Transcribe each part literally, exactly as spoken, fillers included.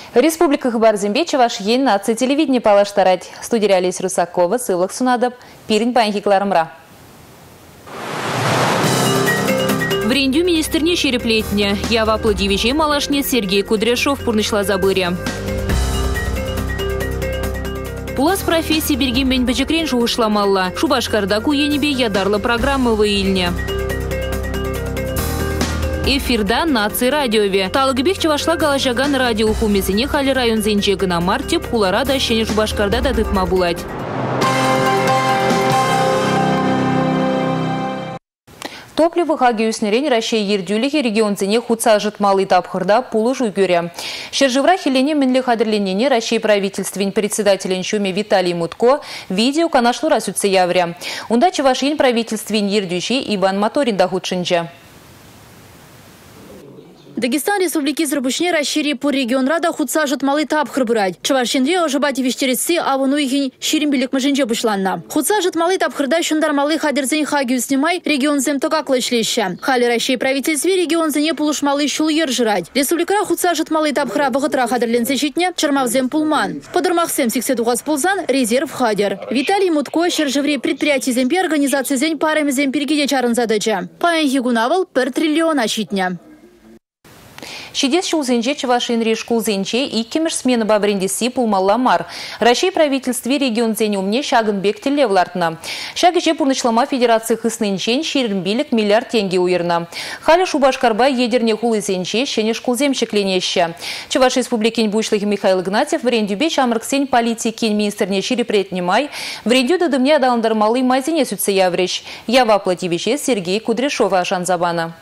Республика Хабар-Зембе Чуваш ен наци телевидение палаштарать. Студия Олеся Русакова, Сывлах Сунадаб, Пирин Панхикларамра. В Рендю министрне череплетня. Ява Пладивичей малашне Сергей Кудряшов пурнышла забыря. Пулас профессии Бергим Бен Бачекрен шуышламалла. Шубашкарда куенебе ядарла программы в июльне. Эфирда наци радиове. Талгыбек Чувашла галажаган радио хумесине хали район зенчегі на марте пулара да шене Шубашкарда да тытма булать. Топливы хаги үснерен Россия ердюлихи регион цене худса житмалы тапхырда пулы жуйгюре. Шержевра хилене минле хадерленене Россия правительствен председателен шуме Виталий Мутко видео канашлу расются явря. Унда Чувашин правительствен ердюши Иван Моторин дахудшинча. Дагестан Республики Зрабушне расшири по регион рада худса житмалы тапхыр брать. Чувашинре ожибати вещерецы, а вон уйхин ширимбелек мажинче бушланна. Худса житмалы тапхырда шундар малы хадерзень хагию снимай регион зем токаклы шлеща. Хали России правительстве регион зене пулушмалы шульер жрать. Республика худса житмалы тапхыра бахытра хадерленце щитне чармавзем пулман. Подурмах сем сиксетугас пулзан резерв хадер. Виталий Мутко шержевре предприятий земпи организации зень парами земпиргиде чарын задача. Паэн хигунавал пер триллиона щитня. Шидес шулзенче Чувашин решкулзенче и кемеш смена бабрендиси пулмалла мар. Россия правительстве регион зене умне шагынбек телевлартна. Шагыче пурнычлама федерации хыснынчен ширинбилик миллиард тенге уйырна. Хали Шубашкарба едерне хулызенче шене шкулземчек ленеща. Чуваш республикин буйшлыхи Михаил Игнатьев в рендюбе шамрыксень политикин министрне ширипретнимай. В рендю дадымне адаландармалы майзине сүтсе яврещ. Ява Плативиче Сергей Кудряшова Ашанзабана.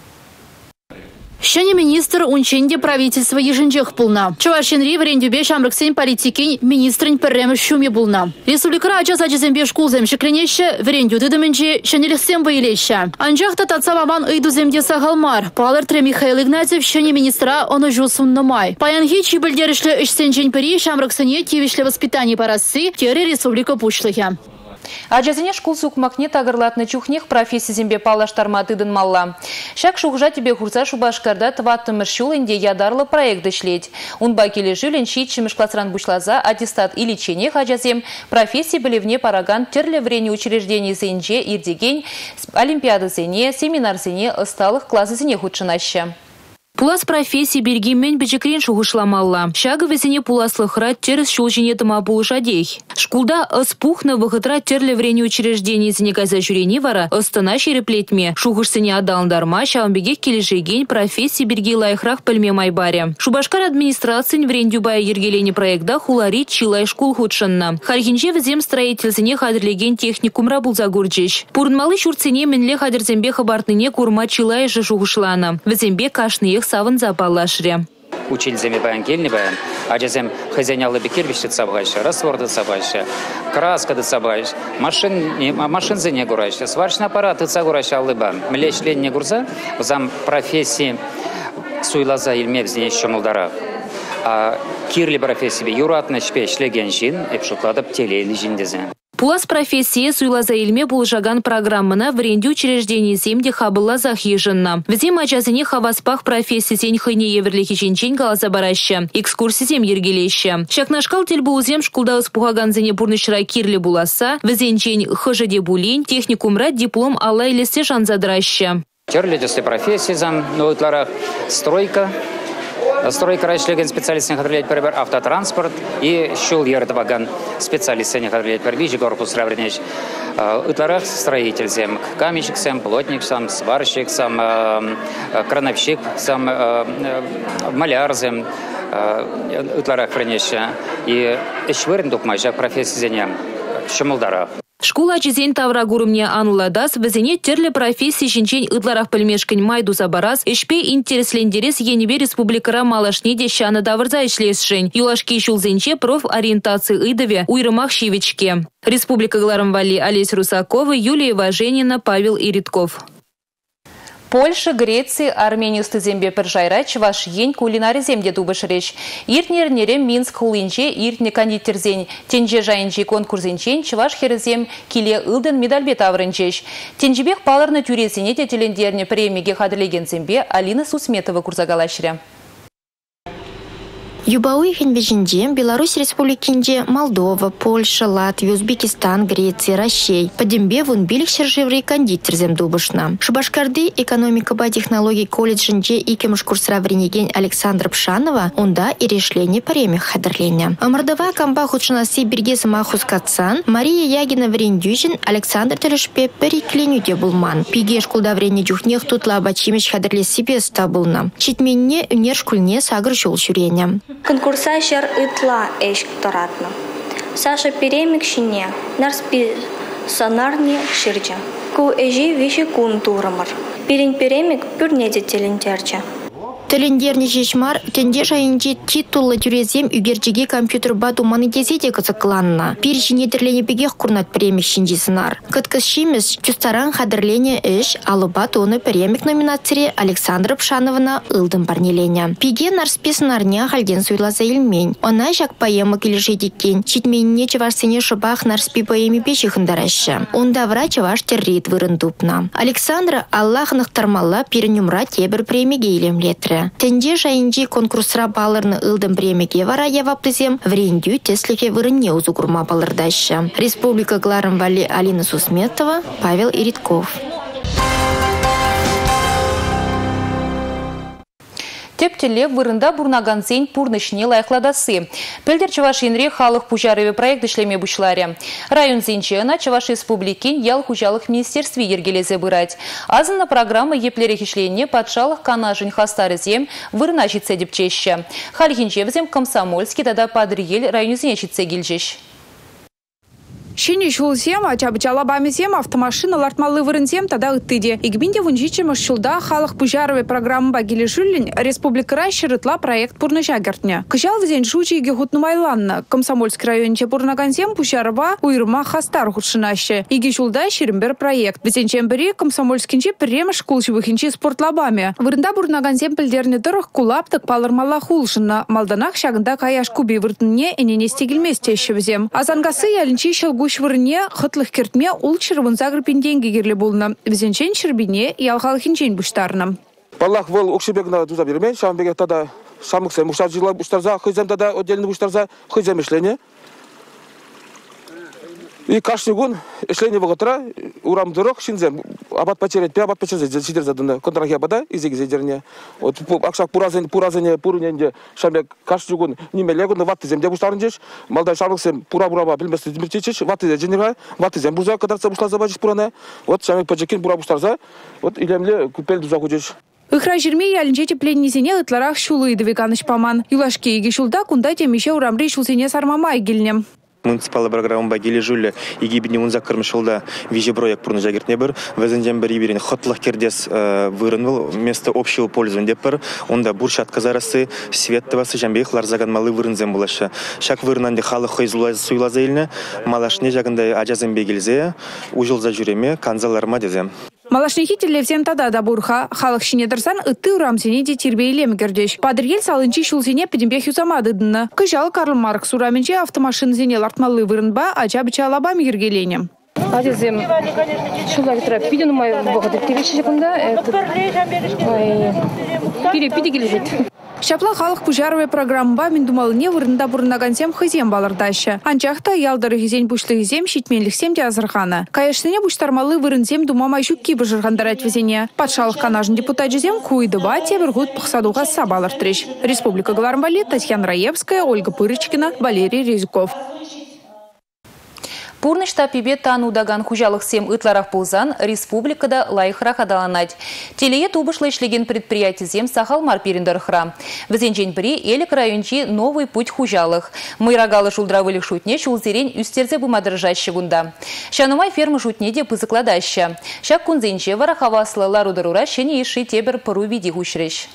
Щене министр унченде правительства еженчех пулна. Чувашинри в рендюбе шамрыксень политикин министрин перрем шуме булна. Республика ачас ачезембе шкул земшекленеще в рендю дыдымынче шенелексем боелеща. Анжахта татсамаман ыйду земде сагалмар. Палыртре Михаил Игнатьев щене министра оны жусунны май. Паянхи чибылдерішлі үшсенчен пери шамрыксене тивишле воспитание парасы тере республика пушлыхя. А жазыне шкул сукмакне тагырлатны чухнех профессия зембе палаштарма тыдын малла. Шак шухжа тебе хурса Шубашкарда тваттымыр шулынде ядарлы проекты шлеть. Унба келе жүлін шитчимыш классран бушлаза аттестат или ченех ажазем профессии білевне параган терле врене учреждений зенже ирдеген олимпиады зене, семинар зене, ысталых классы зене худшынаща. Пулас профессии Бергимен Бачекрен шугышламалла. Шага везене пуласлыхра через шулжинетыма булышадей. Шкулда ыспухна выхытра терле врене учреждений зенеказа жюрени вара ыстына шереплетме. Шугышсыне адалындарма шаумбегех келешеген профессии Берги лайхрах пельме майбаре. Шубашкар администрацин врендюбая ергелени проекта хулари чилай шкул худшанна. Хархинче везем строительзене хадрлеген техникум рабулзагурджич. Пурнмалы шурцене менле хадерзембе хабартныне курма чилай же шугышлана. Везембе кашныех савын запалашре. Учильземи баян кельни баян, аджазем хозяйнялы бекервище цабайше, растворды цабайше, краска да цабайше, машин машин за не гурайше, сварочный аппарат и цагурайше алыбан. Млечь лень не гурза, зам профессии суйлаза ильмевзне еще молдара. А кирли профессии юратный шпеч легенжин и пшукладап телейный жиндезе. Пулас профессии суйлаза илме булжаган программына в ренде учреждений земде хабыла захиженна. В зим ачазыне хаваспах профессии зень хайне еверлихи чинчень галаза бараща. Экскурсии зем ергелеща. Шакнашкал тельбу зем шкулда успухаган зене бурнышра кирли буласа. В зенчень хажаде булень техникум рад диплом алла или стежан задраща. Терли если профессии зам новытларах стройка. Стройка райшлеген специалист не хадрилять перебер автотранспорт и щул ердваган специалист не хадрилять перебежи корпус равнеч. Утларах строитель зем, каменщик сам, плотник сам, сварщик сам, крановщик сам, маляр зем. Утларах равнеч и швырн докмайжа профессия зеня щемолдара. Школа чизень тавра гурумне ануладас, везене терле профессии шинчень ыдларах пельмешкань майду забарас, эшпе интереслендерес енебе республикара малашне дещана даврза ишлесшень. Юлашки шулзенче профориентации ыдове уйрымах щивичке. Республика Гларамвали, Олеся Русакова, Юлия Важенина, Павел Иритков. Польша, Греция, Армения стызембе першайра Чуваш ень кулинари земде дубышреш. Иртнернере Минск хулинче иртне кондитерзень. Тенже жайынче конкурсенчен Чуваш херзем киле ылден медальбе таврынчеш. Тенжебех паларны тюрезине детелендерне премиге хадрелеген зембе Алина Сусметова курзагалашря. Юбауи хенбежинде Беларусь республикинде Молдова, Польша, Латвия, Узбекистан, Греция, Россия. Подембе вон билик шержеврей кондитерзем дубышна. Шубашкарды экономика ба технологий колледжинде и кемуш курсра вренеген Александр Пшанова, онда и решение премих хадерленя. Амардова камба худшанаси берге самахус кацан, Мария Ягина врендюжин, Александр Телешпе перекленюде булман. Пиге шкулда врене дюхнех тутла бачимеш хадерле себе стабулна. Читменне унер шкульне сагр жол шуреня. Конкурса шар итла эш торатна. Саша перемик шине, нарспи сонарни ширча. Ку эжи виши кун турамар. Перень перемик пюрнеде телентерча. Телендерни жешмар, тенде жайынчи титулы тюрезем үгерчеге компьютер бату монетизете кызыкланна. Перечине терлене бегех курнат премик шинжисынар. Кыткыз шимес чустаран хадерлене эш, алы батуны премик номинации Александра Пшановна ылдым парнелене. Пиге нарспесынарня хальден суйлаза илмень. Она жак поемок или жедикен, читменне чеварсене шыбах нарспи поеми печи хындараща. Онда врач ваш террит вырындупна. Александра Аллахных тармалла перенюмра тебер премиге илемлетре. Тенде жайынчи конкурсра балырны ылдым премиге вара яваптызем врендю теслихе вырынне узугурма балырдаща. Республика Гларым Вали Алина Сусметова, Павел Иритков. Тептеле вырында бурнаган сень пурнышне лайықладасы. Пілдер Чавашинре халық пужарыве проект ішлеме бұшларе. Район зенчена Чаваш Республикин ял хужалық министерстве ергелезе бұрать. Азына программа еплере хишлене патшалық канажын хастарызем вырына житсе депчеще. Хальхинчевзем Комсомольский тада падриел район зенчитсе гильжеш. Шини шулсем, а чабычала бамесем автомашина лартмалы вырынсем тада ыттыде. Игбинде вунжичем шулда халық пужаровой программы багили жюллин республика расширытла проект пурныша гертне. Кыжал взен шучиге хутнумайланна. Комсомольский районче пурнагансем пужарова уйрма хастар худшынаще. Иги шулда ширимбер проект. Взен чембери комсомольскинче према шкулчевыхинче спортлабами. Вырында пурнагансем пілдерне дырых кулаптык палырмалла хулшынна. Малданах шагында каяш куби выртынне энене стегілместеші взем. Азангасы ялінче шылгу Швырне хытлых кертме ул чырвын загрпин деньги герле болна. Визенчен чырбине ялхалхинчен буштарна. Паллах вол окшебегна туза бермен, шамбеге тада шамыксе муштар жила буштарза, хызем тада отдельный буштарза, хызем ишление. И каждый год ишление воготра урам дорог шинзем абат потерять, пе абат потерять сидер задана контрахия бада изеги зедерне. Вот акшак пуразен пуразене пуруненде шамбек каждый год немелегу на ватты земде буштарнжеш, малдай шамыксем пура бураба билместе димирчич, ватты женерга, ватты зем бурза кадарца бушла забачиш пуране. Вот шамбек поджекин пура буштарза, вот илемле купель дуза худеш. Ихра жирме ялінчеті пленнезене ытларах шулы двиганыш паман. Юлашке иги шулда кунда темеше урамри шулсене сармамай гильнем. Муниципалы программа багили жуле иги бинемун закырмышылда вижеброек пурны жагертне бір везенден бір иберин хотлах кердес вырынвыл вместо общего пользования пер онда бурш отказарасы светтовасы жамбех ларзаган малы вырынзем булашы шак вырынанде халы хойзулай суйлаза илне малашне жагындай ажазен бегилзе ужылза жүреме канзаларма дезем. Малашнихи телевзем тада да бурха, халық шине дырсан ытты урамсене де тербейлем гердеш. Падыргел салынчи шулсене педембех юзамадыдыны. Кыжал Карл Маркс ураменче автомашин зене лартмалы вырынба, ача быча лабам ергеленем. Адезем шулар тра пиден май богатый телевизор кунда, пире пидигележит. Шапла халық пужаровой программа мен думалыне вырында бурнагансем хызем балырдаща. Анчахта ялдары хизен бушлы хизем шитменліксем де азырхана. Каяшсыне буштармалы вырынсем думамай шукки быжыргандарать везене. Патшалық канажын депутат жезем куйдыба тебіргут пықсадуға сабалыртреш. Республика Гларым Вали, Татьяна Раевская, Ольга Пырочкина, Валерий Резюков. Пурныш тапибе тану даган хужалық сем ытларах пулзан республикада лайхрах адаланать. Телее тубышлы ишлеген предприятий зем сахал марпириндархра. Везенчен при элек райончи новый путь хужалық. Мойрагалы шулдравылих шутне шулзерень үстерзе бумадыржаща гунда. Шанумай фермы шутне де пызыкладаща. Шак кунзенче варахаваслы ларударура шене иши тебер пару види хушреш.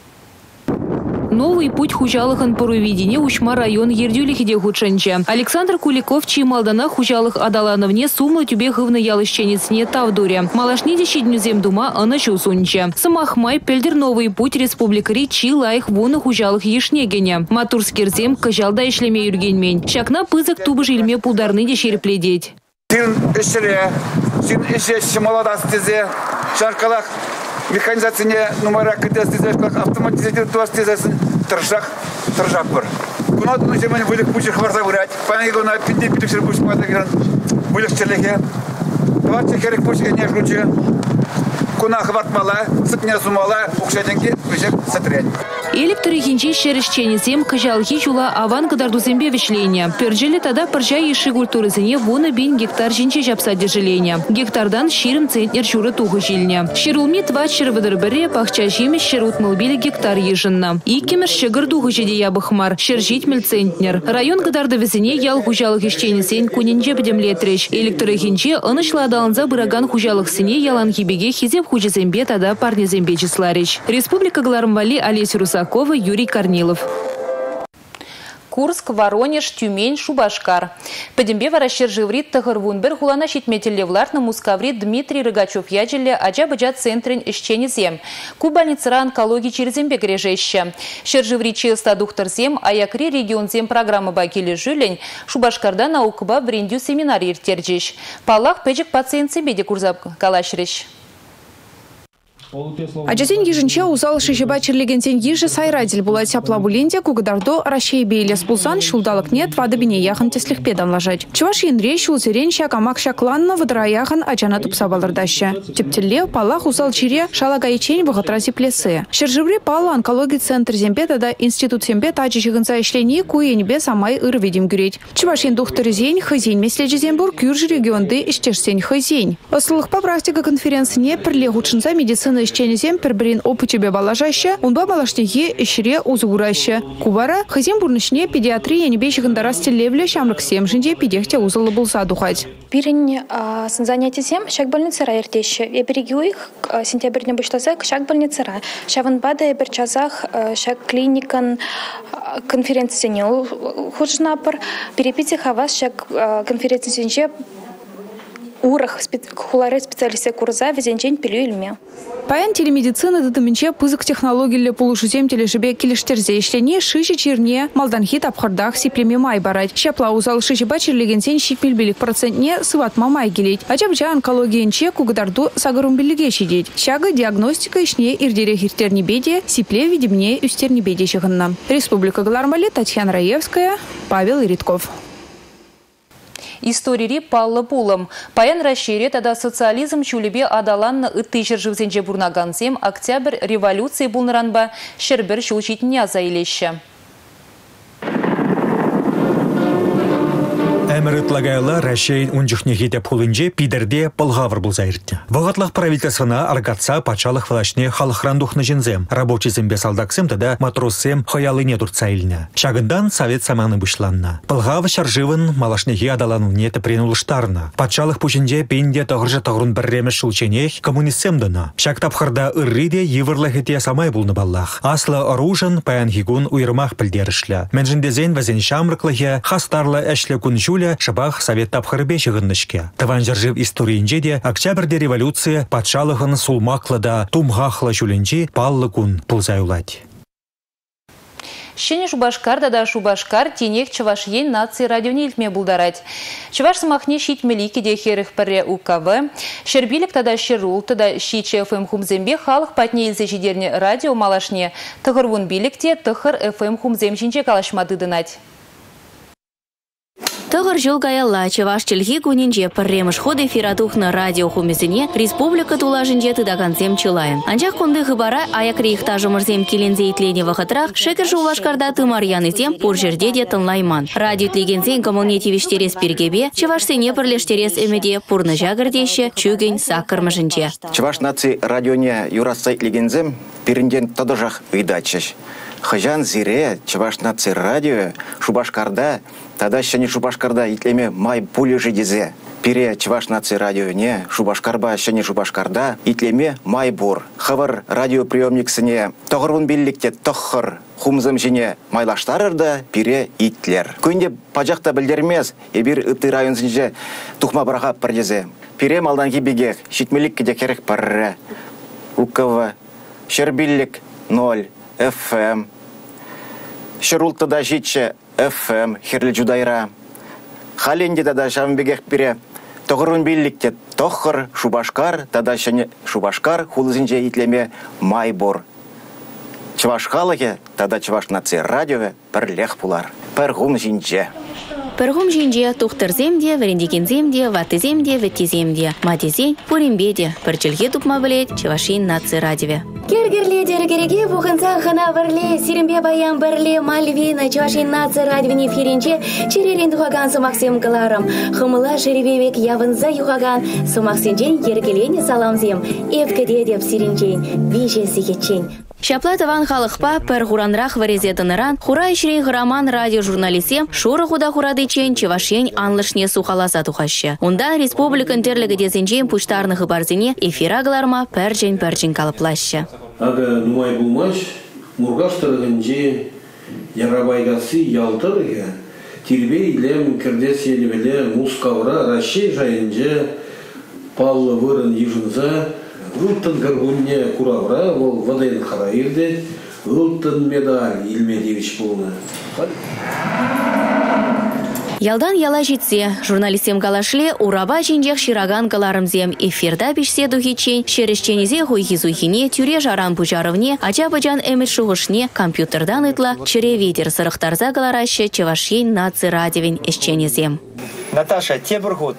Новый путь хужалыхын порувидине Ушма район ердюлихиде худшанча. Александр Куликов, чьи малдана хужалых адалановне сумлы тюбехывны ялыщенецне тавдуре. Малашниде щеднюзем дума ана чусунча. Самахмай пельдер новый путь республикари чи лайх вона хужалых ешнегене. Матурскерзем кажалда ишлеме юргенмень. Шакна пызык тубы жильме пударны де шерепледеть. Син ишеле, син ишеш молодастизе, шаркалах. Механизация номера автоматизировать тыршах торжаппыр. Кунатын земен вылек пучер хварса вырать. Панги гона пинди питексер пуч мата гран. Вылек челеге. Двадцать херек пуч не жгуче. Куна хватмала, сыкня сумала, укшаденки пучек сатрянь. Электр ихинчи шерещенезем кыжалхи жула аван кадардузембе вишления. Пержели тада пыржа еши культурызыне вона бин гектар жинче жапса держеления. Гектардан ширым центнер журы тугы жилня. Ширулми два шырвыдыр бире пахча жимеш ширутмыл били гектар ежинна. Иккемер шыгыр тугы жиде ябыхмар, шержитмел центнер. Район кадарды везине ял хужалых ишченесен кунинче бедемлетреш. Электр ихинчи ынышла адаланза быраган хужалых сине ялан хибеге хизеп хужезембе тада парнезембе числарич. Республика Глармвали, Олеся Русакова, Юрий Корнилов. Курск, Воронеж, Тюмень, Шубашкар. Падембе варащер живрит тахарвунбер хулана щитметелевлар на мускаврит Дмитрий Рыгачев яджеле аджа-баджа центрин ищенезем. Кубальницара онкологии через зембе грежеща. Щерживрит честа духтарзем, а якри регионзем программы бакили жюлень, Шубашкарда наукба брендю семинар иртерджищ. Палах педжик пациент себе де курзап калашрищ. Аджасен ежинче узал шишеба черлегенсен ежи сайрадил была тяпла буленде кугадардо ращей бейлес пулсан шулдалык нет вады бине яхан теслих педан лажать. Чуваш янре шулзерен щак амак щакланна выдра яхан аджана тупса балырдаща. Тептеле палах узал чире шалагайчень бухатрази плесе. Щерживре пала онкологии центр зембе тада институт зембе таджи жигынца ишлени куенебе самай ыр видим гюреть. Чуваш ян духтарызень хызень меследжи зембур кюрж регионды иштешсень хызень. Ослых по практика конференции не прилегучинца медицины ищенезем пербрин опытебе балажаща, унба балаштеге ищере узугураща. Кубара хызем бурнышне педиатрия небещигында растелевле шамрак семжинде педехте узалы булса духать. Пирень занятие зем шаг больницара иртеща. Я берегу их сентябрьне баштазак шаг больницара. Шаван бада я берчазах шаг клиникан конференции хуршнапар. Перепити хавас шаг конференции урах хулары специалисты курса везенчен пилю ильме. Паян телемедицины датаменче пызык технологии для полушузем тележебе килештерзе ишлене шиши черне малданхит абхардах сиплеме май барать. Щапла узал шиши бачер легенсен щипмельбелик процентне сыватма май гелить. Аджабджа онкологиенче кугадарду сагарумбелиге щидеть. Щага диагностика ишне ирдере хиртернебеде сипле видимне үстернебеде щыгынна. Республика Глармали, Татьяна Раевская, Павел Иритков. Истории паллы пулым. Паян расшире тада социализм чулебе адаланны ыттыжыр живзенже бурнаганзем октябрь революции булныранба шербер шулчитня заилеща. Әмір ытлагайлы Рашейн унжықне хетеп хулынже пидерде пылғавыр бұлзайырды. Вағытлық правительствына аргатса пачалық валашне халықрандухны жінзем. Рабочий зембе салдаксем тада матросем хаялыне турцайльна. Шагындан совет саманы бұшланна. Пылғавы шаржывын малашнеге адалануне тепренулыштарна. Пачалық пучинже пенде тағыржы тағырын бірремеш шулченех коммунистсемдына. Шак тапқырда ырриде евырлы хете самай бұлны баллах. Аслы оружын паян хигун уйырмақ пілдерішлі. Менжіндезен вазен шамрықлығы хастарлы әшлі күн шабах совет тапхырбе шығыннышке. Таван жыржив историинже де октябрьде революция патшалығын сулмақлы да тумғақлы жүлінже паллы күн пулзаюлать. Щене Шубашкар да Шубашкар тенек Чавашьен нации радионе илтме булдарать. Чаваш самахне щит мелики де херых паре УКВ. Щербилик тада щерул, тада щиче ФМ хумзембе халых патне илзе жидерне радио малашне. Тахырвун биликте тахыр ФМ хумзем жинче калашмады дынать. Тығыр жыл гаялла Чаваш челхи кунинже парремыш ходы фиратухна радио хумезіне республика тулажынже тыдагансем чылайын. Анчах кунды хыбара аякри ихтажымырзем келензе итлене вақытрах шекер Шубашкарда тымарян изем пур жерде де тынлайман. Радио тлегензен коммунитивиштерес пергебе Чаваш сене пірлештерес өмеде пурны жагырдеші чүген сақырмышынче. Чаваш наци радионе юрасай тлегензем пирінден тадыжақ үйдачыш. Хыжан зире Чаваш наци радио Шубашкарда тада щани Шубашкарда итлеме май пулі жидезе. Пире Чаваш наци радио не Шубашкарба щани Шубашкарда итлеме май бур. Хавар радиоприемник сыне тоғырвын билликте тоққыр хумзым жіне майлаштарырда пире итлер. Көнде пажақта білдермес ебір ытты район зінже тухма бараға пірдезе. Пире малдан кебеге шитмелік кеде керек парыры. УКВ, Щербиллик ноль, ФМ. Щерулты да житше ФМ, херлі жудайра. Халенде да шамбегех пире. Тоғырын билликте тоққыр Шубашкар, тада шыны Шубашкар хулызынже итлеме майбор. чуваш халыге, тада чуваш наци радио перлех пулар. Пергум жинже. Пергум жинже тухтырземде, врендикинземде, ваттыземде, веттиземде, матизень, пуримбеде, перчелге тупма білет, чувашин наци радио. Кергерле дергереге бұғынсан хана бірле, сирімбе баян бірле, Мальвина, чувашин наци радионе ференче, черерен тухаган сумақсем кыларым. Хымыла жеребевек явынза юхаган, сумақсенчен ергелене саламзем, евкеде деп сиренчен, вижесі кетчен. Шаплатыван халықпа пір хуранрақ варезетіныран, хура ішрей ғыраман радиожурналисем шуры худа хурадычен чевашен анлышне сухаласа тухашы. Онда республикан терлігі дезінчен пуштарнығы барзине эфирагларма пәржен-пәржен калыплашы. Ага нумай булмаш, мургаштырығынже ярабайгасы ялтырығы, тирбей илем кірдес елевеле мускавра рашей жайынже паллы вырын ежінза, Ултын гаргунне куравра, ол вадайын харайырды, ултын медаль Илмедевич болуна. Ялдан яла жетсе, журналистем галашле ураба жинжек шираган галарымзем эфирда бешсе духичен, шерешченизе хуйхизуйхине, тюре жаран пужаровне, ача-бачан эмет шуғышне, компьютердан ытла, чыре ветер сырықтарза галараще, чевашен наци радивен эшченезем. Наташа, тебіргуд.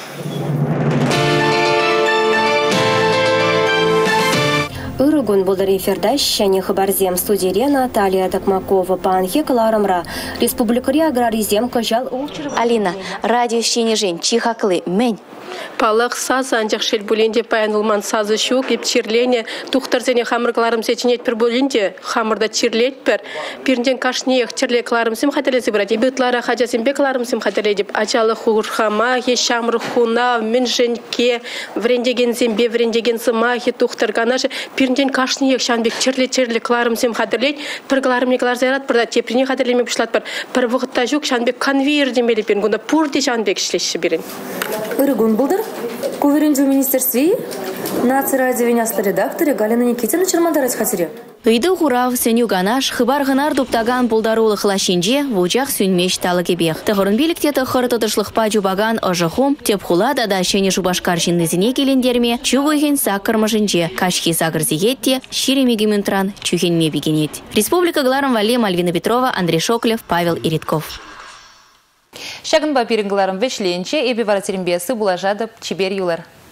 Урыгун булдыр эфирда шәне хабарзем студия Наталья Токмакова панхе каларымра. Республикари аграризем кожал улчыр. Алина, радио шенежен чихаклы мен. Палық саз анжақ шел бөленде паянылман сазы шук, еп чирлене, тухтарзене хамырғаларым сеченет пір бөленде, хамырда чирлет пір, пирінден кашнех чирлекларым сім хаталезі бірад, ебетлара хажасым бекларым сім хаталедіп, ачалы хурхама, е шамыр хуна, мен женке, врендеген зембе, врендеген сымахи, тухтарганаш, пирінден кашнех шанбек чирле-чирлекларым сім хаталед, піргларым неклар зайрат, бірда теприне хаталеме бішлат бір, пір вғытта жүк шанбек конвейер демелі берін, гунда пурде шанбек шлеші берін. Урыгун булдыр, куверенде в министерстве, наци радиовенясты редакторы Галина Никитина Чермадарать хатире. Үйді хурав сөню ганаш, хыбар ғынар дуптаган пулдарулы хлашинже, вучах сөнмеш талы кебех. Тығырын билікте тұқыр тұтышлықпа жубаган ұжықым, теп хула дада шене жубашкар жиннызіне келендерме, чугойген сақырмышынже, кашки сақырзиетте, ширемеге мүнтран, чухенме бігенет. Республика Гларым Вале, Мальвина Петрова, Андрей Шоклев, Павел Иритков. Шагын ба пирингларым вешленче, эбе вара терембесі булажады чебер юлар.